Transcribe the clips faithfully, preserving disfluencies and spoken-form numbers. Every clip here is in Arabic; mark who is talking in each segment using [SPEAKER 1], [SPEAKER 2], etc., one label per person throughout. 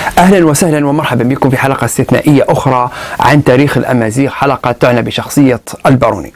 [SPEAKER 1] أهلا وسهلا ومرحبا بكم في حلقة استثنائية أخرى عن تاريخ الأمازيغ، حلقة تعنى بشخصية الباروني.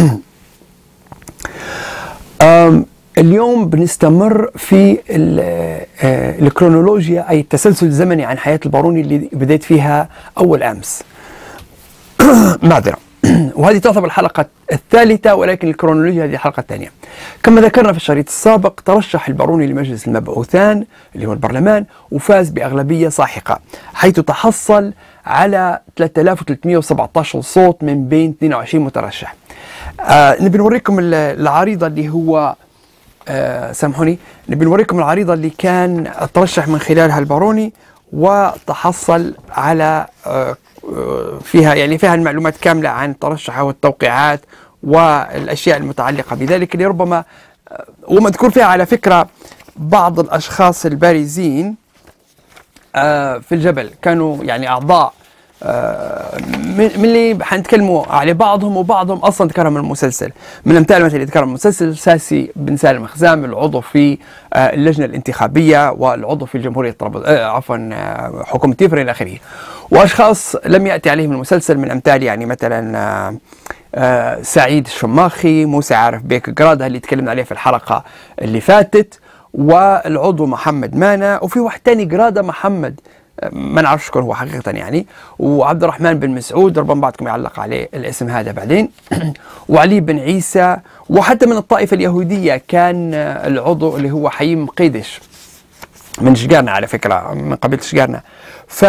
[SPEAKER 1] اليوم بنستمر في الكرونولوجيا، أي التسلسل الزمني عن حياة الباروني اللي بديت فيها أول أمس. معذرة. وهذه تعتبر الحلقة الثالثة، ولكن الكرونولوجيا هذه الحلقة الثانية. كما ذكرنا في الشريط السابق، ترشح الباروني لمجلس المبعوثان اللي هو البرلمان وفاز بأغلبية ساحقة، حيث تحصل على ثلاثة آلاف وثلاثمئة وسبعة عشر صوت من بين اثنين وعشرين مترشح. آه نبي نوريكم العريضة اللي هو آه سامحوني نبي نوريكم العريضة اللي كان ترشح من خلالها الباروني وتحصل على آه فيها يعني فيها المعلومات كاملة عن ترشحه والتوقيعات والأشياء المتعلقة بذلك، اللي ربما ومذكور فيها على فكرة بعض الأشخاص البارزين في الجبل كانوا يعني أعضاء من اللي حنتكلموا على بعضهم، وبعضهم أصلا تكرم من المسلسل. من الأمثال مثلا اللي تكرم المسلسل ساسي بن سالم خزام، العضو في اللجنة الانتخابية والعضو في الجمهورية طرابلس عفوا حكومة تيفري إلى آخره. وأشخاص لم يأتي عليهم المسلسل من أمثال يعني مثلا آآ آآ سعيد الشماخي، موسى عارف بيك قرادة اللي تكلمنا عليه في الحلقة اللي فاتت، والعضو محمد مانا، وفي واحد تاني قرادة محمد ما نعرف شكون هو حقيقة يعني، وعبد الرحمن بن مسعود ربما بعضكم يعلق عليه الاسم هذا بعدين، وعلي بن عيسى، وحتى من الطائفة اليهودية كان العضو اللي هو حييم قيدش من شقارنا على فكرة، من قبيلة شقارنا. ف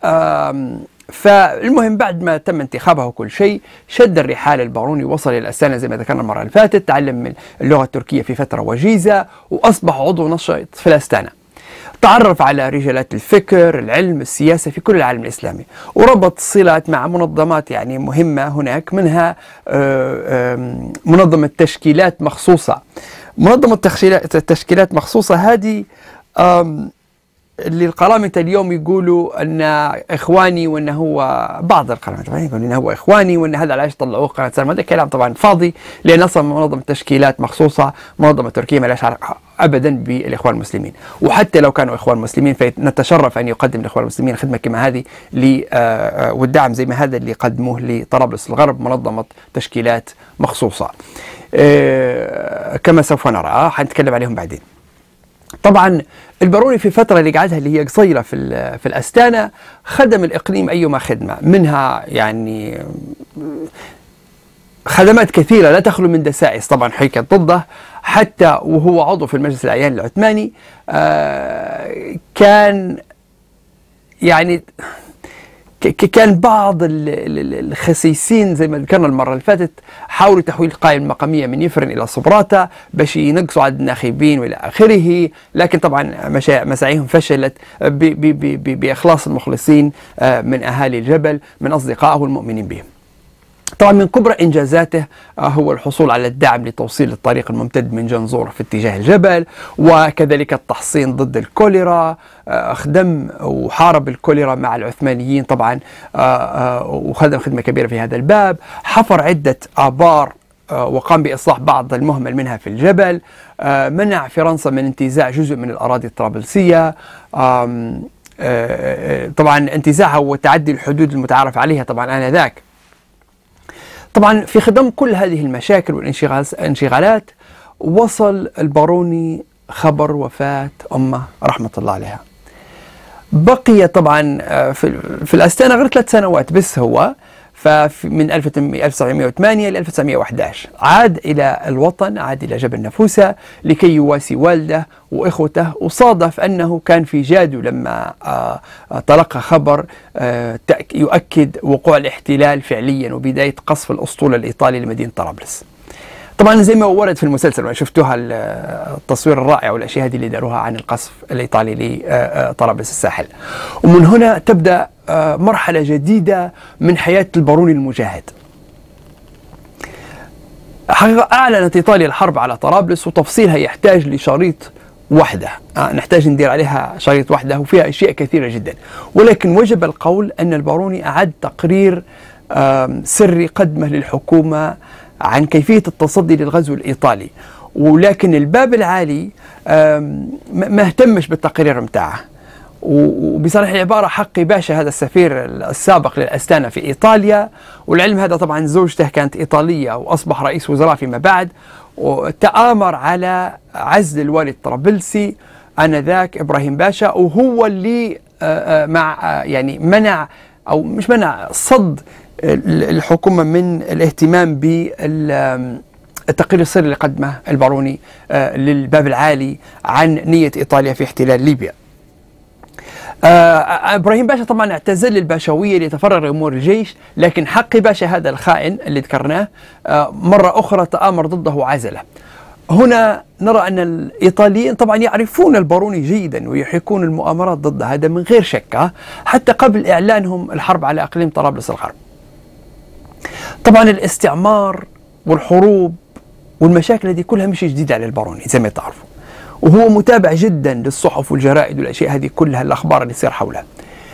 [SPEAKER 1] فالمهم بعد ما تم انتخابه وكل شيء، شد الرحال الباروني، وصل إلى الأستانة زي ما ذكرنا المرة اللي فاتت، تعلم من اللغة التركية في فترة وجيزة، وأصبح عضو نشط في الأستانة. تعرف على رجالات الفكر، العلم، السياسة في كل العالم الإسلامي، وربط صلات مع منظمات يعني مهمة هناك، منها منظمة تشكيلات مخصوصة. منظمة تشكيلات مخصوصة هذه اللي القرامطة اليوم يقولوا أن إخواني، وأن هو بعض القرامطة يقولون أنه هو إخواني، وأن هذا العيش طلعوه قناة سالم. هذا كلام طبعا فاضي، لأن أصلا منظمة تشكيلات مخصوصة منظمة تركية ما لهاش علاقة أبدا بالإخوان المسلمين، وحتى لو كانوا إخوان مسلمين فنتشرف أن يقدم الإخوان المسلمين خدمة كما هذه والدعم زي ما هذا اللي قدموه لطرابلس الغرب، منظمة تشكيلات مخصوصة كما سوف نرى، حنتكلم عليهم بعدين. طبعا الباروني في الفترة اللي قعدها اللي هي قصيرة في في الأستانة خدم الإقليم أيما خدمة، منها يعني خدمات كثيرة لا تخلو من دسائس طبعا حكت ضده، حتى وهو عضو في المجلس الأعيان العثماني آه كان يعني كان بعض الخسيسين زي ما ذكرنا المرة اللي فاتت حاولوا تحويل القائمة المقامية من يفرن إلى صبراتة باش ينقصوا عدد الناخبين وإلى آخره، لكن طبعا مساعيهم فشلت بإخلاص المخلصين من أهالي الجبل من أصدقائه المؤمنين بهم. طبعا من كبرى إنجازاته هو الحصول على الدعم لتوصيل الطريق الممتد من جنزور في اتجاه الجبل، وكذلك التحصين ضد الكوليرا. خدم وحارب الكوليرا مع العثمانيين طبعا، وخدم خدمة كبيرة في هذا الباب. حفر عدة آبار وقام بإصلاح بعض المهمل منها في الجبل. منع فرنسا من انتزاع جزء من الأراضي الطرابلسية، طبعا انتزاعها وتعدي الحدود المتعارف عليها طبعا آنذاك. طبعا في خدم كل هذه المشاكل والانشغالات وصل الباروني خبر وفاة أمه رحمة الله عليها. بقي طبعا في, في الأستانة غير ثلاث سنوات بس هو، فمن ألف وتسعمئة وثمانية ل ألف وتسعمئة وأحد عشر عاد إلى الوطن، عاد إلى جبل نفوسة لكي يواسي والده وإخوته. وصادف أنه كان في جادو لما تلقى خبر يؤكد وقوع الاحتلال فعليا وبداية قصف الأسطول الإيطالي لمدينة طرابلس. طبعا زي ما ورد في المسلسل وشفتوها التصوير الرائع والأشياء هذه اللي داروها عن القصف الإيطالي لطرابلس الساحل. ومن هنا تبدأ مرحلة جديدة من حياة الباروني المجاهد. حقيقة أعلنت إيطاليا الحرب على طرابلس، وتفصيلها يحتاج لشريط وحده، نحتاج ندير عليها شريط وحده وفيها أشياء كثيرة جدا، ولكن وجب القول أن الباروني أعد تقرير سري قدمه للحكومة عن كيفية التصدي للغزو الإيطالي، ولكن الباب العالي ما اهتمش بالتقرير متاعه، وبصريح العبارة حقي باشا هذا السفير السابق للأستانة في إيطاليا، والعلم هذا طبعا زوجته كانت إيطالية وأصبح رئيس وزراء فيما بعد، وتآمر على عزل الوالي الطرابلسي آنذاك إبراهيم باشا، وهو اللي مع يعني منع أو مش منع صد الحكومة من الاهتمام بالتقرير السري اللي قدمه الباروني للباب العالي عن نية إيطاليا في احتلال ليبيا. آه ابراهيم باشا طبعا اعتزل الباشويه ليتفرغ لامور الجيش، لكن حقي باشا هذا الخائن اللي ذكرناه آه مره اخرى تآمر ضده وعزله. هنا نرى ان الايطاليين طبعا يعرفون الباروني جيدا ويحيكون المؤامرات ضده، هذا من غير شك، حتى قبل اعلانهم الحرب على اقليم طرابلس الغرب. طبعا الاستعمار والحروب والمشاكل هذه كلها مش جديده على الباروني زي ما تعرفوا، وهو متابع جدا للصحف والجرائد والاشياء هذه كلها، الاخبار اللي تصير حولها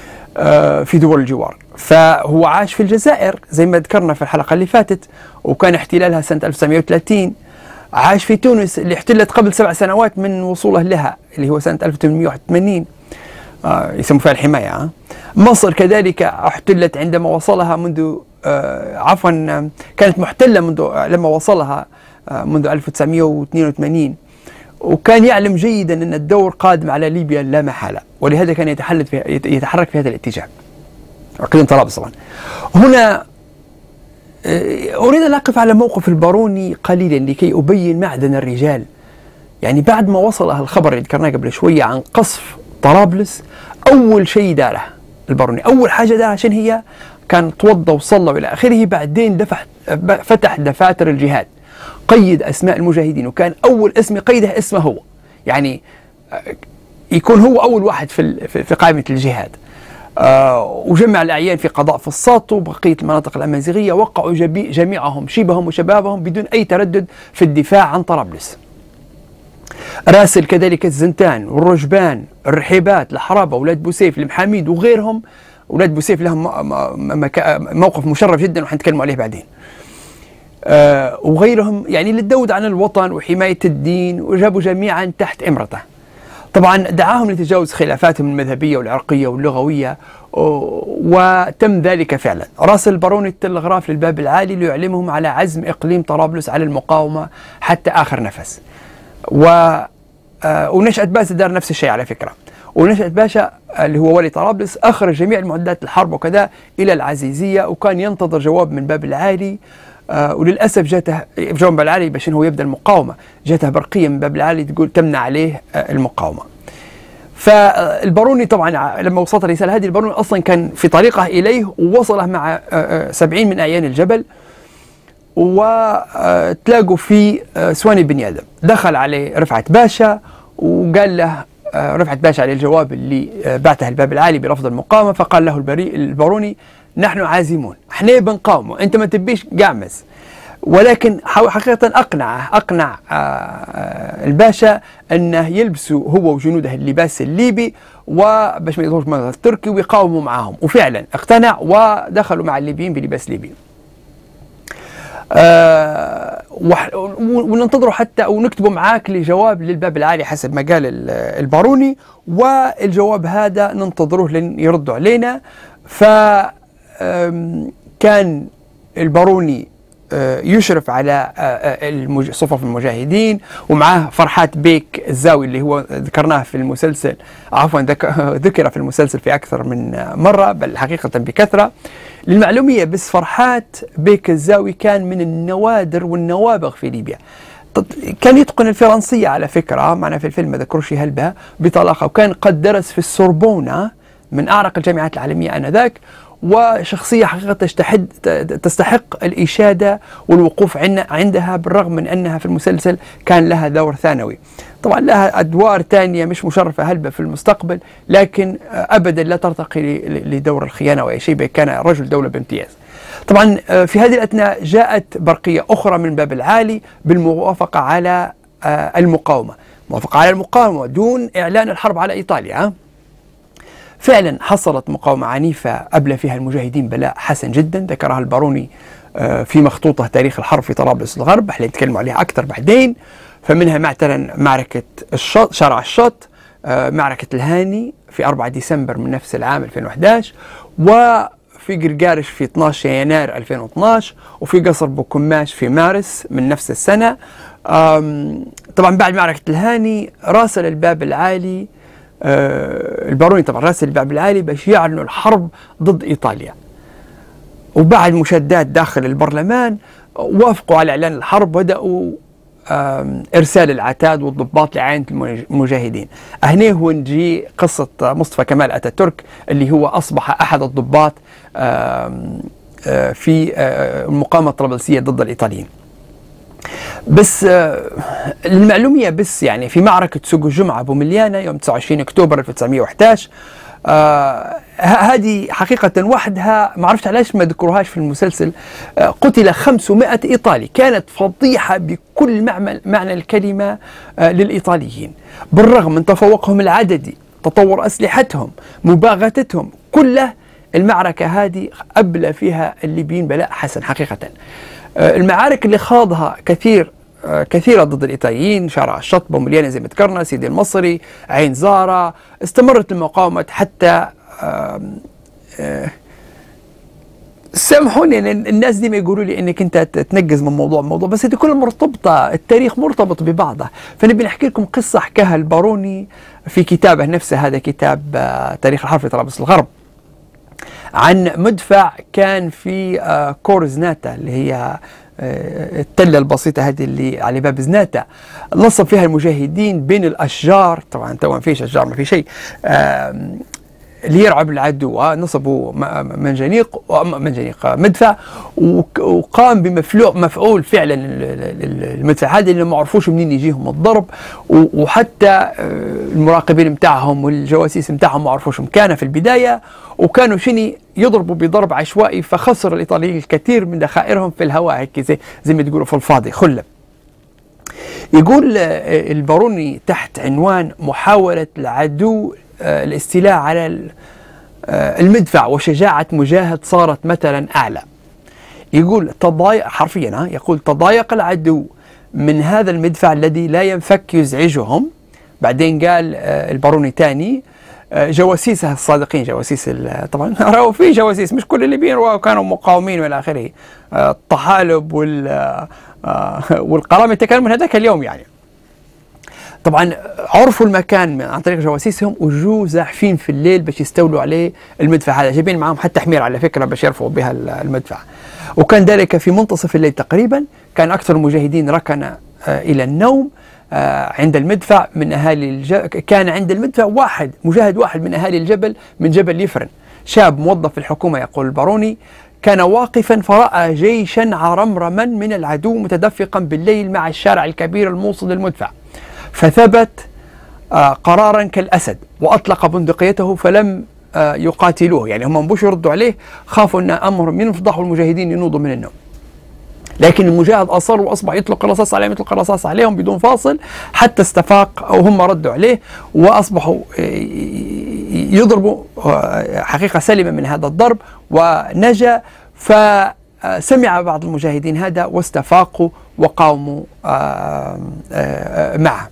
[SPEAKER 1] في دول الجوار. فهو عاش في الجزائر زي ما ذكرنا في الحلقه اللي فاتت، وكان احتلالها سنه ألف وتسعمئة وثلاثين. عاش في تونس اللي احتلت قبل سبع سنوات من وصوله لها، اللي هو سنه ألف وثمانمئة وواحد وثمانين، آه يسموا فيها الحمايه. آه. مصر كذلك احتلت عندما وصلها منذ آه عفوا كانت محتله منذ لما وصلها آه منذ ألف وتسعمئة واثنين وثمانين، وكان يعلم جيدا أن الدور قادم على ليبيا لا محالة، ولهذا كان يتحلت في يتحرك في هذا الاتجاه. أقليم طرابلس طبعا. هنا أريد أن أقف على موقف الباروني قليلا لكي أبين معدن الرجال. يعني بعد ما وصله الخبر اللي ذكرناه قبل شوية عن قصف طرابلس، أول شيء داره الباروني، أول حاجة دارها عشان هي كان توضى وصلى وإلى آخره، بعدين دفع فتح دفاتر الجهاد، قيد أسماء المجاهدين، وكان أول اسم قيده اسمه هو، يعني يكون هو أول واحد في في قائمة الجهاد. آه وجمع الأعيان في قضاء فصاط وبقية المناطق الأمازيغية، وقعوا جميعهم شيبهم وشبابهم بدون أي تردد في الدفاع عن طرابلس. راسل كذلك الزنتان والرجبان الرحيبات الحرابة أولاد بوسيف المحاميد وغيرهم. أولاد بوسيف لهم موقف مشرف جدا وحنتكلم عليه بعدين. آه وغيرهم يعني للذود عن الوطن وحماية الدين، وجابوا جميعا تحت إمرته. طبعا دعاهم لتجاوز خلافاتهم المذهبية والعرقية واللغوية، وتم ذلك فعلا. راسل الباروني التلغراف للباب العالي ليعلمهم على عزم إقليم طرابلس على المقاومة حتى آخر نفس. و آه ونشأة باشا دار نفس الشيء على فكرة. ونشأة باشا اللي هو والي طرابلس أخرج جميع المعدات الحرب وكذا إلى العزيزية، وكان ينتظر جواب من باب العالي. آه وللأسف جاته جواب باب العالي باش هو يبدأ المقاومة، جاته برقية من باب العالي تقول تمنع عليه آه المقاومة. فالباروني طبعا لما وصلت الرسالة هذه، الباروني أصلا كان في طريقه إليه ووصله مع آه سبعين من أعيان الجبل، وتلاقوا في آه سواني بن آدم. دخل عليه رفعت باشا وقال له آه رفعت باشا عليه الجواب اللي آه بعته الباب العالي برفض المقاومة، فقال له البري الباروني نحن عازمون، احنا بنقاومه، انت ما تبيش قعمز. ولكن حقيقة اقنعه اقنع الباشا انه يلبسوا هو وجنوده اللباس الليبي وباش ما يظهرش المظهر التركي ويقاوموا معهم، وفعلا اقتنع ودخلوا مع الليبيين بلباس ليبي. أه وننتظروا حتى او نكتبوا معاك لجواب للباب العالي حسب ما قال الباروني، والجواب هذا ننتظروه لين يردوا علينا. ف كان الباروني يشرف على صفوف المجاهدين، ومعاه فرحات بيك الزاوي اللي هو ذكرناه في المسلسل، عفوا ذكر في المسلسل في أكثر من مرة، بل حقيقة بكثرة. للمعلومية بس فرحات بيك الزاوي كان من النوادر والنوابغ في ليبيا. كان يتقن الفرنسية على فكرة، معنا في الفيلم ما ذكروش هلبة بطلاقة، وكان قد درس في السوربونة من أعرق الجامعات العالمية آنذاك، وشخصية حقيقة تستحد تستحق الإشادة والوقوف عندها، بالرغم من أنها في المسلسل كان لها دور ثانوي. طبعا لها أدوار ثانية مش مشرفة هلبة في المستقبل، لكن أبدا لا ترتقي لدور الخيانة أو أي شيء، كان رجل دولة بامتياز. طبعا في هذه الأثناء جاءت برقية أخرى من باب العالي بالموافقة على المقاومة، موافقة على المقاومة دون إعلان الحرب على إيطاليا. فعلا حصلت مقاومة عنيفة أبلى فيها المجاهدين بلاء حسن جدا، ذكرها الباروني في مخطوطة تاريخ الحرب في طرابلس الغرب، احنا نتكلم عليها أكثر بعدين. فمنها مثلا معركة الشط، شارع الشط، معركة الهاني في أربعة ديسمبر من نفس العام ألفين وأحد عشر، وفي قرقارش في اثني عشر يناير ألفين واثني عشر، وفي قصر بوكماش في مارس من نفس السنة. طبعا بعد معركة الهاني راسل الباب العالي الباروني طبعا راسل الباب العالي باش يعلنوا الحرب ضد إيطاليا، وبعد مشادات داخل البرلمان وافقوا على إعلان الحرب، وبدأوا إرسال العتاد والضباط لعينة المجاهدين. هنا هو نجي قصة مصطفى كمال أتاتورك اللي هو أصبح أحد الضباط في المقاومة الطرابلسية ضد الإيطاليين. بس للمعلومية بس يعني في معركة سوق الجمعة بومليانا يوم تسعة وعشرين أكتوبر ألف وتسعمئة وأحد عشر، آه هذه حقيقة وحدها ما عرفت علاش ما ذكروهاش في المسلسل. آه قتل خمسمائة إيطالي، كانت فضيحة بكل معنى الكلمة آه للإيطاليين، بالرغم من تفوقهم العددي، تطور أسلحتهم، مباغتتهم، كله المعركة هذه أبلى فيها الليبيين بلاء حسن حقيقة. آه المعارك اللي خاضها كثير كثيرة ضد الإيطاليين، شارع الشط، بومليانا زي ما ذكرنا، سيدي المصري، عين زارة، استمرت المقاومة حتى سامحوني الناس دي ما يقولوا لي انك انت تنقز من موضوع موضوع، بس هذه كلها مرتبطة، التاريخ مرتبط ببعضه. فنبي نحكي لكم قصة حكاها الباروني في كتابه نفسه، هذا كتاب تاريخ الحرب في طرابلس الغرب، عن مدفع كان في كور زناتا اللي هي التلة البسيطة هذه اللي على باب زناتا، نصب فيها المجاهدين بين الأشجار، طبعا تو ما فيش أشجار ما في شيء، اللي يرعب العدو. نصبوا منجنيق منجنيق مدفع، وقام بمفلوع مفعول فعلا المدفع هذا اللي ما عرفوش منين يجيهم الضرب، وحتى المراقبين متاعهم والجواسيس متاعهم ما عرفوش مكانه في البداية، وكانوا شني يضربوا بضرب عشوائي، فخسر الإيطاليين الكثير من ذخائرهم في الهواء هيك زي, زي ما تقولوا في الفاضي خلة. يقول الباروني تحت عنوان محاولة العدو الاستيلاء على المدفع وشجاعة مجاهد صارت مثلا أعلى. يقول تضايق حرفيا، يقول تضايق العدو من هذا المدفع الذي لا ينفك يزعجهم. بعدين قال الباروني تاني جواسيسه الصادقين، جواسيس طبعا راهو في جواسيس مش كل الليبيين كانوا مقاومين والى اخره، الطحالب وال والقرامطه كانوا من هذاك اليوم يعني. طبعا عرفوا المكان عن طريق جواسيسهم، وجو زاحفين في الليل باش يستولوا عليه المدفع هذا، جايبين معهم حتى حمير على فكره باش يرفعوا بها المدفع. وكان ذلك في منتصف الليل تقريبا، كان اكثر المجاهدين ركن الى النوم عند المدفع من اهالي الجبل. كان عند المدفع واحد مجاهد واحد من اهالي الجبل من جبل يفرن، شاب موظف في الحكومه يقول الباروني، كان واقفا فراى جيشا عرمرما من العدو متدفقا بالليل مع الشارع الكبير الموصل للمدفع، فثبت قرارا كالاسد واطلق بندقيته فلم يقاتلوه، يعني هم مش يردوا عليه، خافوا ان امرهم ينفضحوا المجاهدين ينوضوا من النوم. لكن المجاهد أصر وأصبح يطلق الرصاص عليهم يطلق الرصاص عليهم بدون فاصل حتى استفاق أو هم ردوا عليه، وأصبحوا يضربوا حقيقة سلمة من هذا الضرب ونجا. فسمع بعض المجاهدين هذا واستفاقوا وقاوموا معه،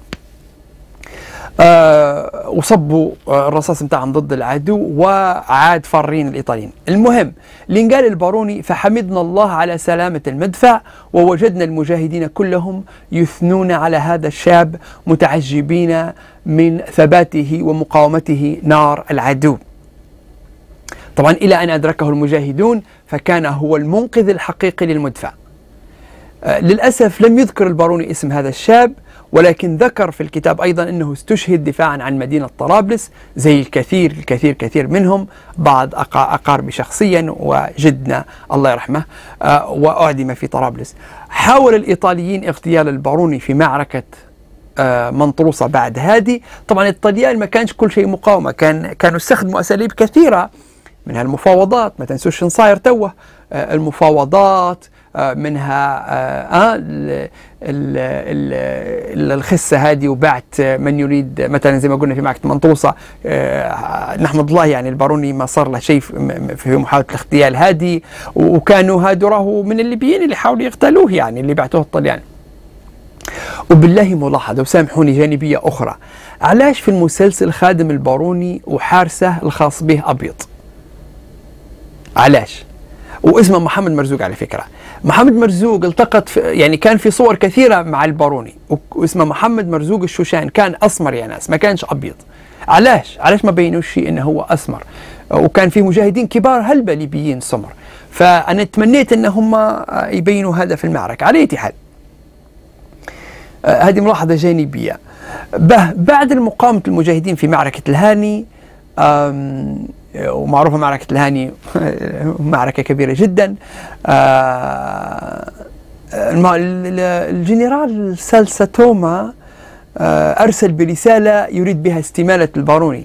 [SPEAKER 1] أه وصبوا الرصاص متاعهم ضد العدو وعاد فارين الإيطاليين. المهم اللي قال الباروني، فحمدنا الله على سلامة المدفع ووجدنا المجاهدين كلهم يثنون على هذا الشاب متعجبين من ثباته ومقاومته نار العدو. طبعا إلى أن أدركه المجاهدون فكان هو المنقذ الحقيقي للمدفع. أه للأسف لم يذكر الباروني اسم هذا الشاب، ولكن ذكر في الكتاب أيضا أنه استشهد دفاعا عن مدينة طرابلس زي الكثير الكثير كثير منهم، بعض أقاربي شخصيا وجدنا الله يرحمه وأعدم في طرابلس. حاول الإيطاليين اغتيال الباروني في معركة منطروسة بعد هذه. طبعا الطليان ما كانش كل شيء مقاومة، كان كانوا استخدموا أساليب كثيرة منها المفاوضات، ما تنسوش نصاير توه المفاوضات، منها آه ال ال الخسة هذه وبعت من يريد، مثلا زي ما قلنا في معركة منطوسة آه نحمد الله يعني الباروني ما صار له شيء في محاولة الاغتيال هذه، وكانوا هادو راهو من الليبيين اللي حاولوا يقتلوه يعني اللي بعتوه الطليان. وبالله ملاحظة وسامحوني جانبية أخرى، علاش في المسلسل خادم الباروني وحارسه الخاص به أبيض؟ علاش؟ واسمه محمد مرزوق على فكرة. محمد مرزوق التقط في يعني كان في صور كثيرة مع الباروني واسمه محمد مرزوق الشوشان، كان أسمر يا ناس ما كانش أبيض. علاش؟ علاش ما بينوش شيء إنه هو أسمر؟ وكان في مجاهدين كبار هلبة ليبيين سمر، فأنا تمنيت إن هم يبينوا هذا في المعركة. على أي حال هذه ملاحظة جانبية. بعد مقاومة المجاهدين في معركة الهاني، ومعروفة معركة الهاني معركة كبيرة جدا، الجنرال سالساتوما أرسل برسالة يريد بها استمالة الباروني،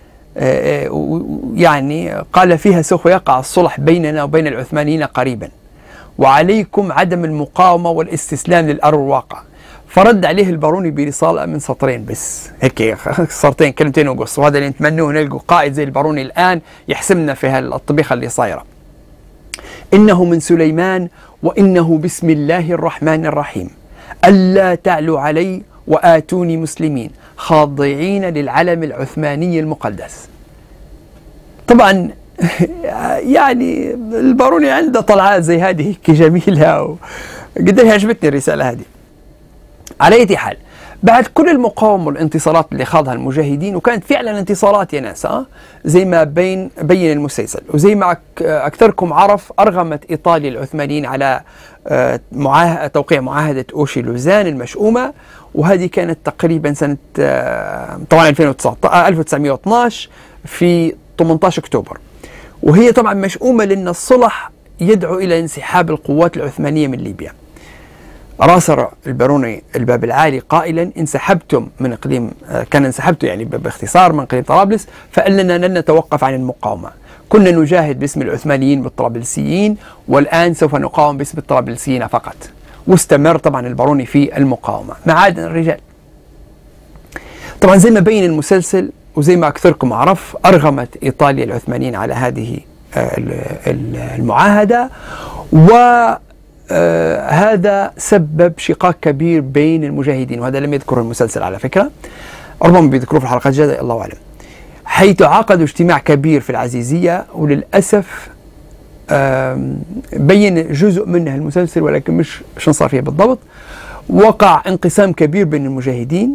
[SPEAKER 1] يعني قال فيها سوف يقع الصلح بيننا وبين العثمانيين قريبا، وعليكم عدم المقاومة والاستسلام للأمر الواقع. فرد عليه الباروني برسالة من سطرين بس، هيك سطرين كلمتين وقص، وهذا اللي نتمنوه نلقوا قائد زي الباروني الآن يحسمنا في هالطبيخة اللي صايرة. إنه من سليمان وإنه بسم الله الرحمن الرحيم، ألا تعلوا علي وآتوني مسلمين خاضعين للعلم العثماني المقدس. طبعا يعني الباروني عنده طلعات زي هذه جميلة، وقدر عجبتني الرسالة هذه. على أي حال بعد كل المقاومة والانتصارات اللي خاضها المجاهدين، وكانت فعلا انتصارات يا ناس ها زي ما بين بين المسلسل، وزي ما أكثركم عرف أرغمت إيطاليا العثمانيين على معاه... توقيع معاهدة أوشي لوزان المشؤومة، وهذه كانت تقريبا سنة طبعا ألف وتسعمئة واثناشر في ثمانية عشر أكتوبر، وهي طبعا مشؤومة لأن الصلح يدعو إلى انسحاب القوات العثمانية من ليبيا. راسل الباروني الباب العالي قائلا: انسحبتم من اقليم، كان انسحبتوا يعني باختصار من اقليم طرابلس، فاننا لن نتوقف عن المقاومه، كنا نجاهد باسم العثمانيين والطرابلسيين، والان سوف نقاوم باسم الطرابلسيين فقط. واستمر طبعا الباروني في المقاومه معادن الرجال. طبعا زي ما بين المسلسل وزي ما اكثركم عرف، ارغمت ايطاليا العثمانيين على هذه المعاهده، و آه هذا سبب شقاق كبير بين المجاهدين، وهذا لم يذكره المسلسل على فكرة، ربما بيذكروه في الحلقات الجاية الله أعلم، حيث عقدوا اجتماع كبير في العزيزية، وللأسف آه بين جزء منه المسلسل ولكن مش مش صار فيها بالضبط. وقع انقسام كبير بين المجاهدين،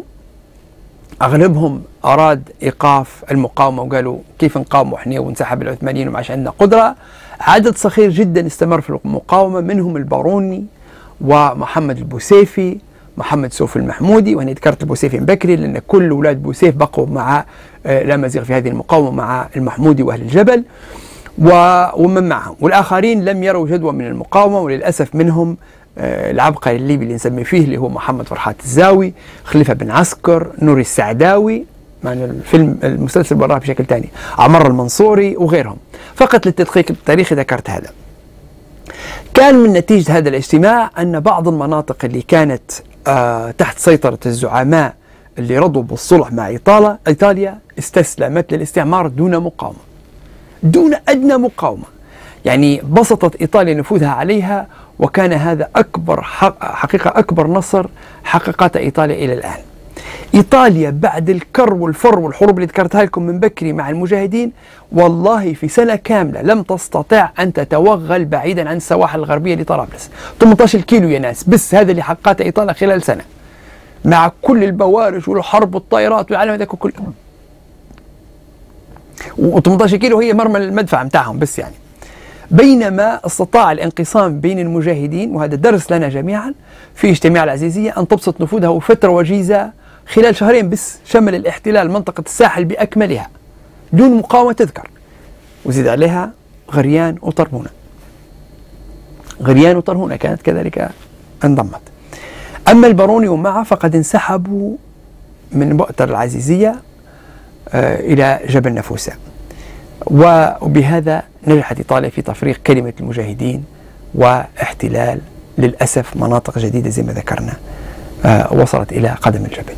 [SPEAKER 1] أغلبهم أراد إيقاف المقاومة وقالوا كيف نقاوم وإحنا ونسحب العثمانيين وما عادش عندنا قدرة. عدد صغير جدا استمر في المقاومة، منهم الباروني ومحمد البوسيفي، محمد سوف المحمودي، وأنا ذكرت البوسيفي من بكري لأن كل أولاد بوسيف بقوا مع الأمازيغ في هذه المقاومة مع المحمودي وأهل الجبل ومن معهم، والآخرين لم يروا جدوى من المقاومة، وللأسف منهم العبقري الليبي اللي نسمي فيه اللي هو محمد فرحات الزاوي، خليفة بن عسكر، نوري السعداوي، معنى الفيلم المسلسل براه بشكل ثاني، عمر المنصوري وغيرهم. فقط للتدقيق التاريخي ذكرت هذا. كان من نتيجة هذا الاجتماع أن بعض المناطق اللي كانت آه تحت سيطرة الزعماء اللي رضوا بالصلح مع إيطاليا إيطاليا استسلمت للاستعمار دون مقاومة، دون أدنى مقاومة، يعني بسطت إيطاليا نفوذها عليها، وكان هذا أكبر حقيقة أكبر نصر حققته إيطاليا إلى الآن. إيطاليا بعد الكر والفر والحروب اللي ذكرتها لكم من بكري مع المجاهدين، والله في سنة كاملة لم تستطع أن تتوغل بعيدا عن السواحل الغربية لطرابلس. ثمانية عشر كيلو يا ناس، بس هذا اللي حققته إيطاليا خلال سنة مع كل البوارج والحرب والطائرات والعالم هذاك كله. و18 كيلو هي مرمى المدفع متاعهم بس يعني. بينما استطاع الانقسام بين المجاهدين، وهذا درس لنا جميعا في اجتماع العزيزية، أن تبسط نفوذها فترة وجيزة خلال شهرين بس، شمل الاحتلال منطقة الساحل بأكملها دون مقاومة تذكر، وزيد عليها غريان وطرهونة. غريان وطرهونة كانت كذلك انضمت. أما الباروني ومعه فقد انسحبوا من مؤتمر العزيزية إلى جبل نفوسة، وبهذا نجحت إيطاليا في تفريغ كلمة المجاهدين واحتلال للأسف مناطق جديدة زي ما ذكرنا وصلت إلى قدم الجبل.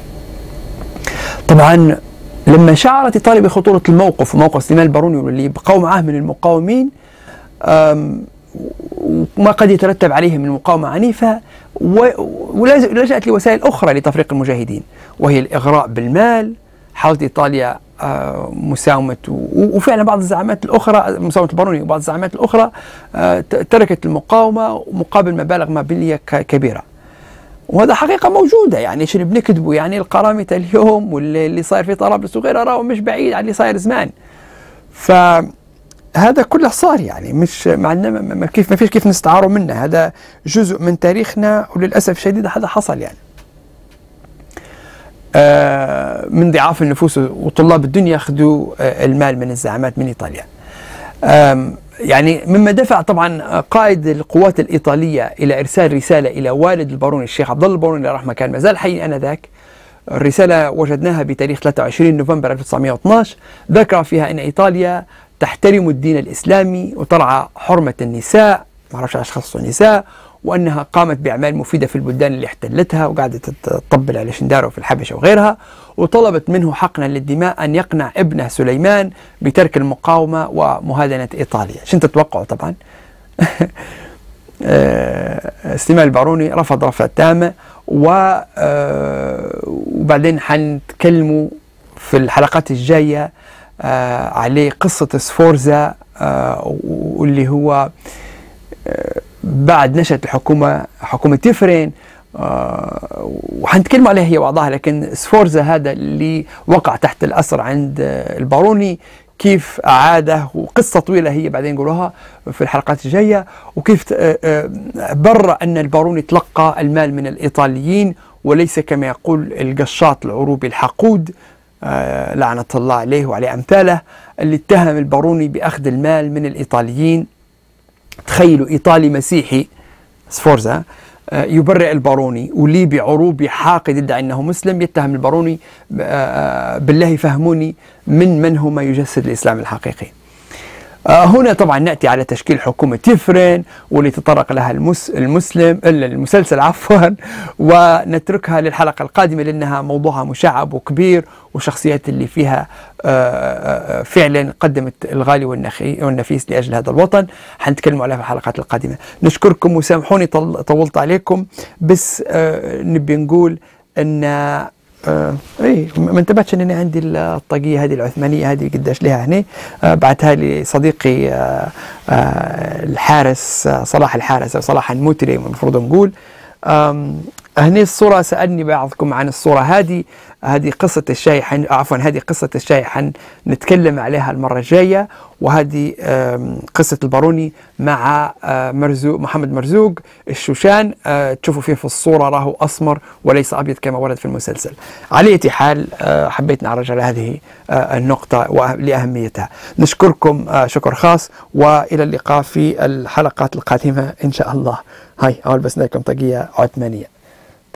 [SPEAKER 1] طبعا لما شعرت إيطاليا بخطورة الموقف وموقف سليمان الباروني واللي بقوا معاه من المقاومين، وما قد يترتب عليه من مقاومة عنيفة، ولجأت لوسائل أخرى لتفريق المجاهدين، وهي الإغراء بالمال. حاولت إيطاليا مساومة، وفعلا بعض الزعامات الأخرى مساومة الباروني وبعض الزعامات الأخرى تركت المقاومة مقابل مبالغ مالية كبيرة، وهذا حقيقة موجودة. يعني شنو بنكذبوا؟ يعني القرامطة اليوم واللي صاير في طرابلس وغيرها راهو مش بعيد عن اللي صاير زمان. فهذا كله صار، يعني مش معنا كيف ما فيش كيف نستعاروا منه، هذا جزء من تاريخنا، وللأسف الشديد هذا حصل. يعني من ضعاف النفوس وطلاب الدنيا ياخذوا المال من الزعامات من إيطاليا. يعني مما دفع طبعا قائد القوات الإيطالية إلى إرسال رسالة إلى والد البارون الشيخ عبد الله الباروني الله يرحمه، كان ما زال حي آنذاك. الرسالة وجدناها بتاريخ ثلاثة وعشرين نوفمبر ألف وتسعمئة واثني عشر، ذكر فيها أن إيطاليا تحترم الدين الإسلامي وترعى حرمة النساء، ما أعرفش عاش خصوصا النساء، وأنها قامت بأعمال مفيدة في البلدان اللي احتلتها وقاعدة تطبل على شندارو في الحبشة وغيرها، وطلبت منه حقنا للدماء أن يقنع ابنه سليمان بترك المقاومة ومهادنة إيطاليا. شنو تتوقعوا طبعا؟ سليمان الباروني رفض رفض تامة، وبعدين حنتكلموا في الحلقات الجاية عليه قصة سفورزا، واللي هو بعد نشأة الحكومة حكومة تيفرين، أه وحنتكلم عليها هي وبعضها. لكن سفورزا هذا اللي وقع تحت الأسر عند الباروني كيف أعاده، وقصة طويلة هي بعدين نقولها في الحلقات الجاية، وكيف برر أن الباروني تلقى المال من الإيطاليين وليس كما يقول القشاط العروبي الحقود أه لعنة الله عليه وعلى أمثاله، اللي اتهم الباروني بأخذ المال من الإيطاليين. تخيلوا إيطالي مسيحي سفورزا يبرئ الباروني، وليبي عروبي حاقد يدعي أنه مسلم يتهم الباروني بالله فهموني من من هو ما يجسد الإسلام الحقيقي. هنا طبعا نأتي على تشكيل حكومة تيفرين واللي تطرق لها المس المسلم المسلسل عفوا، ونتركها للحلقة القادمة لأنها موضوعها مشعب وكبير، وشخصيات اللي فيها فعلا قدمت الغالي والنفيس لأجل هذا الوطن حنتكلم عليها في الحلقات القادمة. نشكركم وسامحوني طولت عليكم، بس نبي نقول أن آه اي ما انتبهتش انني عندي الطاقيه هذه العثمانيه هذه قداش لها هنا، آه بعتها لي صديقي آه آه الحارس آه صلاح الحارس او صلاح الموتري المفروض نقول. هنا الصوره سالني بعضكم عن الصوره هذه، هذه قصه الشاي حن عفوا هذه قصه الشاي حنتكلم عليها المره الجايه، وهذه قصه الباروني مع مرزوق محمد مرزوق الشوشان. تشوفوا فيه في الصوره راهو اسمر وليس ابيض كما ورد في المسلسل. على اي حال حبيت نعرج على هذه النقطه لاهميتها. نشكركم شكر خاص، والى اللقاء في الحلقات القادمه ان شاء الله. هاي اول بس لكم طاقيه عثمانيه.